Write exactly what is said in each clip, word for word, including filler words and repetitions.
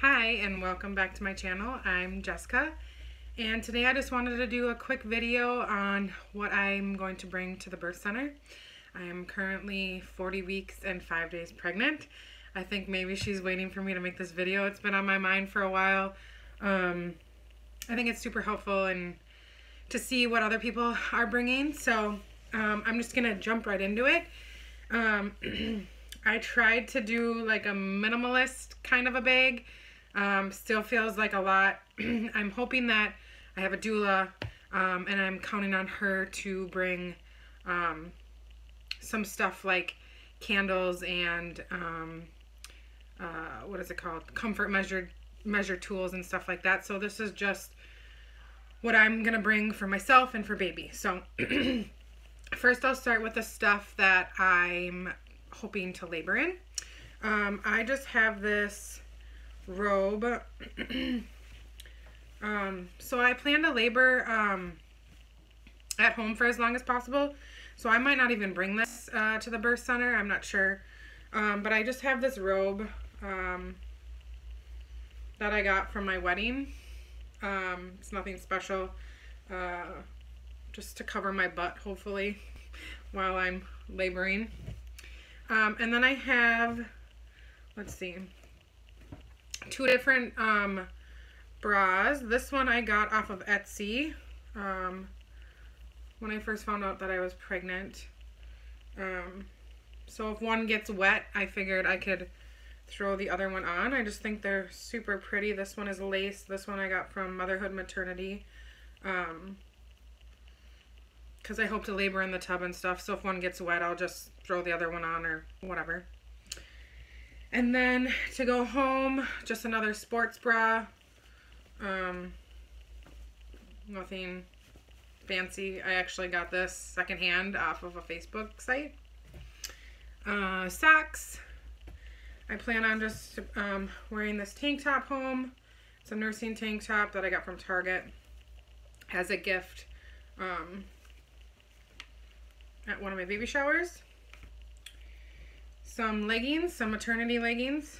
Hi and welcome back to my channel. I'm Jessica and today I just wanted to do a quick video on what I'm going to bring to the birth center. I am currently forty weeks and five days pregnant. I think maybe she's waiting for me to make this video. It's been on my mind for a while. Um, I think it's super helpful and to see what other people are bringing. So um, I'm just gonna jump right into it. Um, I tried to do like a minimalist kind of a bag. Um, still feels like a lot. I'm hoping that I have a doula um, and I'm counting on her to bring um, some stuff like candles and um, uh, what is it called? Comfort measure, measure tools and stuff like that. So this is just what I'm going to bring for myself and for baby. So first I'll start with the stuff that I'm hoping to labor in. Um, I just have this robe. um, so I plan to labor um, at home for as long as possible. So I might not even bring this uh, to the birth center. I'm not sure. Um, but I just have this robe um, that I got from my wedding. Um, it's nothing special. Uh, just to cover my butt, hopefully, while I'm laboring. Um, and then I have, let's see, two different um, bras. This one I got off of Etsy um, when I first found out that I was pregnant. Um, so if one gets wet, I figured I could throw the other one on. I just think they're super pretty. This one is lace. This one I got from Motherhood Maternity. Um, because I hope to labor in the tub and stuff. So if one gets wet, I'll just throw the other one on or whatever. And then to go home, just another sports bra. Um, nothing fancy. I actually got this secondhand off of a Facebook site. Uh, socks. I plan on just um, wearing this tank top home. It's a nursing tank top that I got from Target as a gift um, at one of my baby showers. Some leggings, some maternity leggings.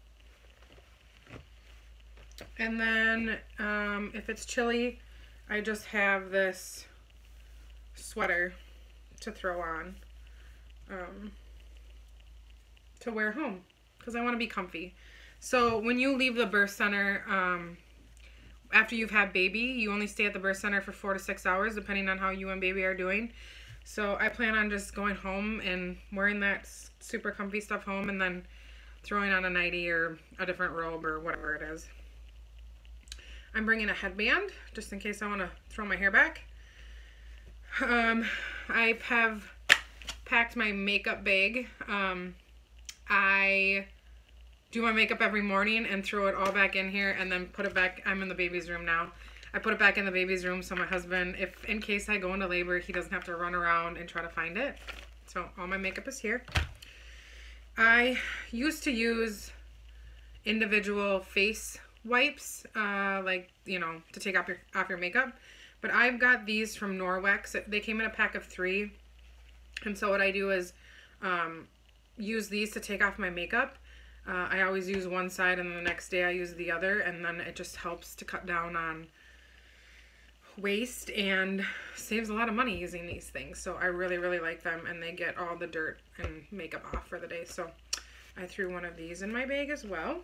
And then um, if it's chilly, I just have this sweater to throw on um, to wear home because I want to be comfy. So when you leave the birth center, um, after you've had baby, you only stay at the birth center for four to six hours depending on how you and baby are doing. So I plan on just going home and wearing that super comfy stuff home and then throwing on a nightie or a different robe or whatever it is. I'm bringing a headband just in case I want to throw my hair back. Um, I have packed my makeup bag. Um, I do my makeup every morning and throw it all back in here and then put it back. I'm in the baby's room now. I put it back in the baby's room so my husband, if in case I go into labor, he doesn't have to run around and try to find it. So all my makeup is here. I used to use individual face wipes, uh, like, you know, to take off your, off your makeup. But I've got these from Norwex. They came in a pack of three. And so what I do is um, use these to take off my makeup. Uh, I always use one side and then the next day I use the other. And then it just helps to cut down on waste and saves a lot of money using these things. So I really really like them and they get all the dirt and makeup off for the day. So I threw one of these in my bag as well.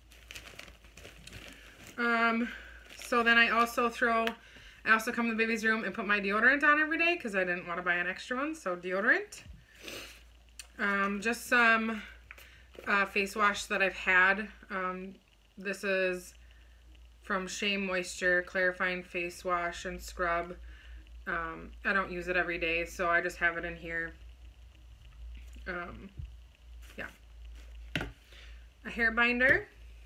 Um, so then I also throw, I also come to the baby's room and put my deodorant on every day because I didn't want to buy an extra one. So deodorant. Um, just some uh, face wash that I've had. Um, this is from Shea Moisture Clarifying Face Wash and Scrub. Um, I don't use it every day, so I just have it in here. Um, yeah. A hair binder.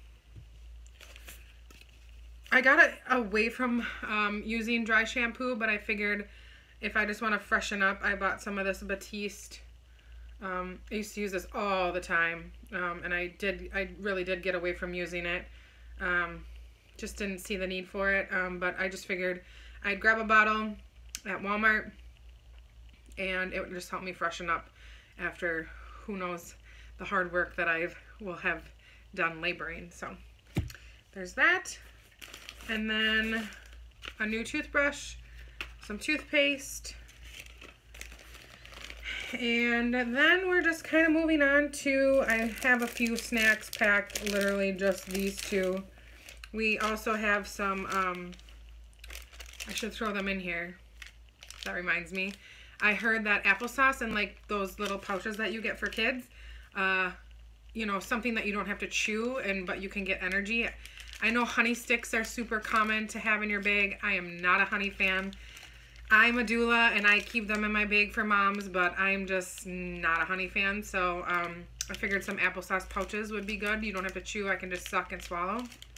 I got it away from um, using dry shampoo, but I figured if I just want to freshen up, I bought some of this Batiste. Um, I used to use this all the time, um, and I did. I really did get away from using it. Um, Just didn't see the need for it, um, but I just figured I'd grab a bottle at Walmart and it would just help me freshen up after who knows the hard work that I will have done laboring. So there's that. And then a new toothbrush, some toothpaste. And then we're just kind of moving on to, I have a few snacks packed, literally just these two. We also have some, um, I should throw them in here. That reminds me. I heard that applesauce and like those little pouches that you get for kids, uh, you know, something that you don't have to chew, and but you can get energy. I know honey sticks are super common to have in your bag. I am not a honey fan. I'm a doula and I keep them in my bag for moms, but I'm just not a honey fan. So um, I figured some applesauce pouches would be good. You don't have to chew. I can just suck and swallow.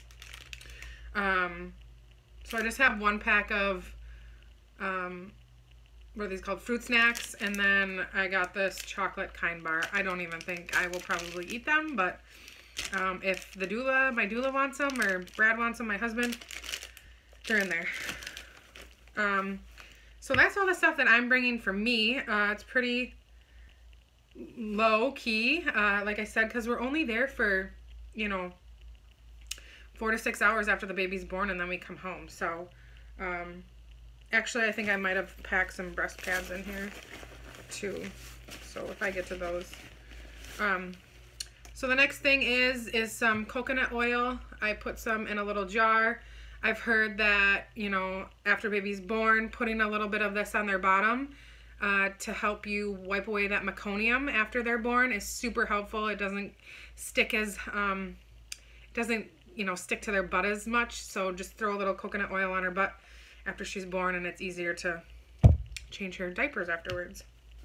Um, so I just have one pack of, um, what are these called? Fruit snacks. And then I got this chocolate kind bar. I don't even think I will probably eat them, but um, if the doula, my doula wants them, or Brad wants them, my husband, they're in there. Um... So that's all the stuff that I'm bringing for me. Uh, it's pretty low key, uh, like I said, because we're only there for, you know, four to six hours after the baby's born, and then we come home. So, um, actually, I think I might have packed some breast pads in here, too. So if I get to those. Um, so the next thing is, is some coconut oil. I put some in a little jar. I've heard that, you know, after baby's born, putting a little bit of this on their bottom uh, to help you wipe away that meconium after they're born is super helpful. It doesn't stick as, um, it doesn't, you know, stick to their butt as much. So just throw a little coconut oil on her butt after she's born, and it's easier to change her diapers afterwards.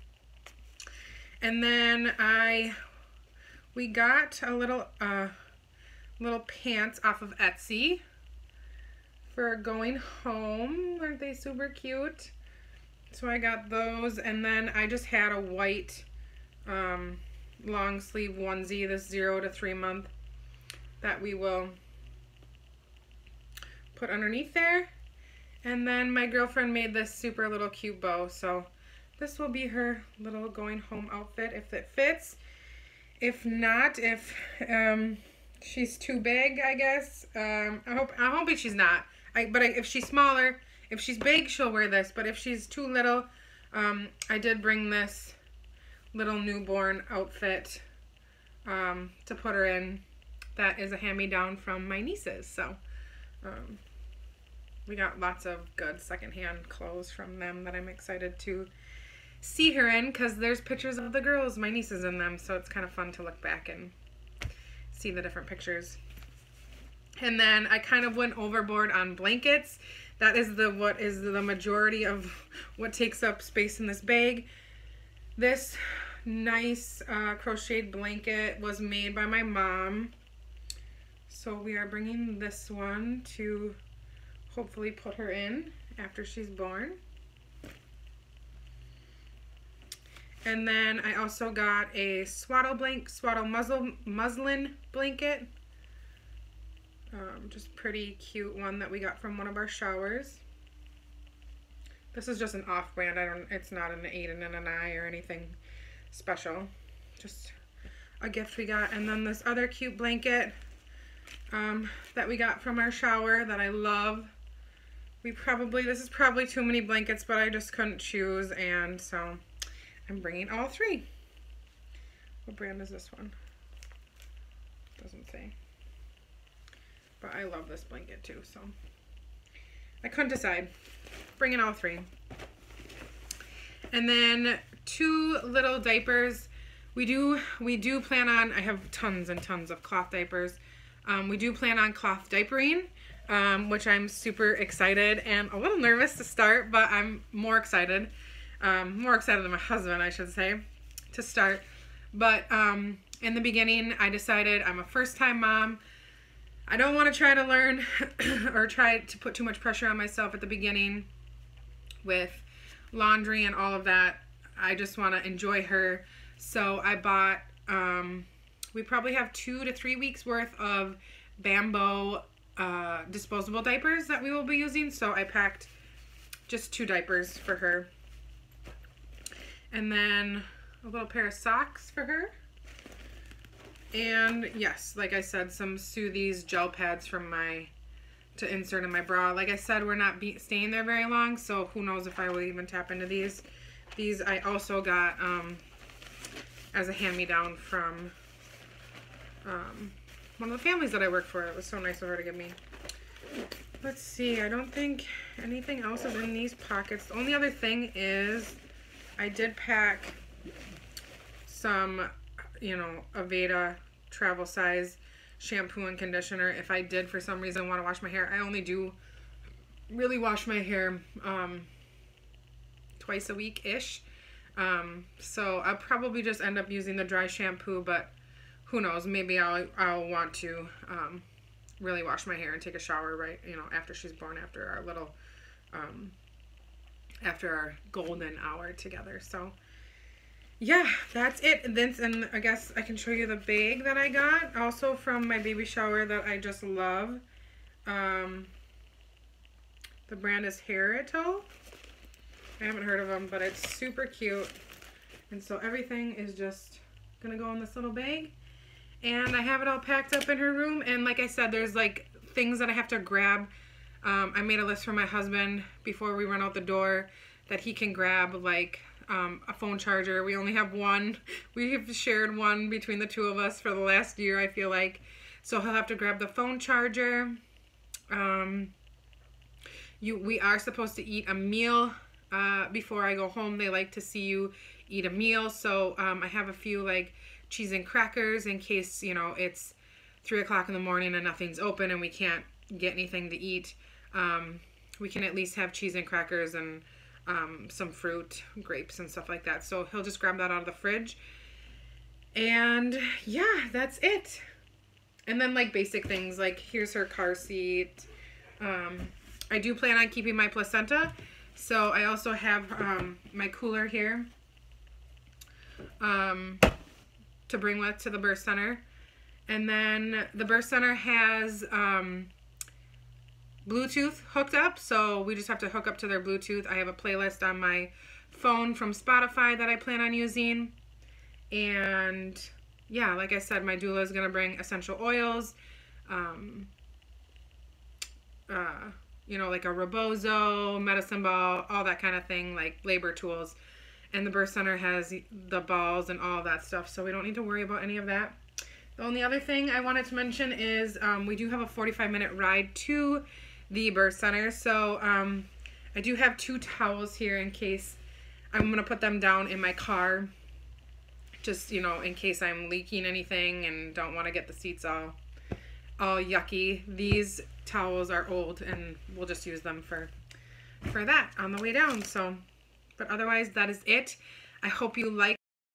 And then I, we got a little, uh, little pants off of Etsy for going home. Aren't they super cute? So I got those, and then I just had a white um, long sleeve onesie, this zero to three month, that we will put underneath there. And then my girlfriend made this super little cute bow, so this will be her little going home outfit if it fits. If not, if um, she's too big, I guess. Um, I hope I'm hoping she's not. I, but I, if she's smaller, if she's big, she'll wear this. But if she's too little, um, I did bring this little newborn outfit um, to put her in. That is a hand-me-down from my nieces. So um, we got lots of good secondhand clothes from them that I'm excited to see her in, because there's pictures of the girls, my nieces, in them. So it's kind of fun to look back and see the different pictures. And then I kind of went overboard on blankets. That is the what is the majority of what takes up space in this bag. This nice uh, crocheted blanket was made by my mom. So we are bringing this one to hopefully put her in after she's born. And then I also got a swaddle blank, swaddle muslin, muslin blanket. Um, just pretty cute one that we got from one of our showers. This is just an off-brand. I don't. It's not an Aiden and an I or anything special. Just a gift we got. And then this other cute blanket um, that we got from our shower that I love. We probably this is probably too many blankets, but I just couldn't choose, and so I'm bringing all three. What brand is this one? Doesn't say. But I love this blanket too, so I couldn't decide. Bringing all three. And then two little diapers. We do we do plan on, I have tons and tons of cloth diapers. Um, we do plan on cloth diapering, um, which I'm super excited and a little nervous to start, but I'm more excited. Um, more excited than my husband, I should say, to start. But um, in the beginning, I decided I'm a first-time mom. I don't want to try to learn or try to put too much pressure on myself at the beginning with laundry and all of that. I just want to enjoy her. So I bought, um, we probably have two to three weeks worth of Bamboo uh, disposable diapers that we will be using. So I packed just two diapers for her. And then a little pair of socks for her. And yes, like I said, some Soothies gel pads from my, to insert in my bra. Like I said, we're not be staying there very long, so who knows if I will even tap into these. These I also got um, as a hand-me-down from um, one of the families that I work for. It was so nice of her to give me. Let's see, I don't think anything else is in these pockets. The only other thing is I did pack some, you know, Aveda travel size shampoo and conditioner. If I did for some reason want to wash my hair, I only do really wash my hair um, twice a week-ish. Um, so I'll probably just end up using the dry shampoo, but who knows, maybe I'll, I'll want to um, really wash my hair and take a shower right, you know, after she's born, after our little, um, after our golden hour together. So yeah, that's it. And then, and I guess I can show you the bag that I got also from my baby shower that I just love. Um, the brand is Harito. I haven't heard of them, but it's super cute. And so everything is just gonna go in this little bag. And I have it all packed up in her room. And like I said, there's like things that I have to grab. Um, I made a list for my husband before we run out the door that he can grab, like um, a phone charger. We only have one. We have shared one between the two of us for the last year, I feel like. So he'll have to grab the phone charger. Um, you, we are supposed to eat a meal uh, before I go home. They like to see you eat a meal. So um, I have a few like cheese and crackers in case, you know, it's three o'clock in the morning and nothing's open and we can't get anything to eat. Um, we can at least have cheese and crackers and um, some fruit, grapes and stuff like that. So he'll just grab that out of the fridge. And yeah, that's it. And then like basic things, like here's her car seat. Um, I do plan on keeping my placenta. So I also have um, my cooler here um, to bring with to the birth center. And then the birth center has um, Bluetooth hooked up, so we just have to hook up to their Bluetooth. I have a playlist on my phone from Spotify that I plan on using. And yeah, like I said, my doula is going to bring essential oils, um, uh, you know, like a rebozo, medicine ball, all that kind of thing, like labor tools. And the birth center has the balls and all that stuff, so we don't need to worry about any of that. The only other thing I wanted to mention is um, we do have a forty-five minute ride to the birth center. So um, I do have two towels here in case I'm going to put them down in my car. Just, you know, in case I'm leaking anything and don't want to get the seats all, all yucky. These towels are old and we'll just use them for, for that on the way down. So, but otherwise that is it. I hope you like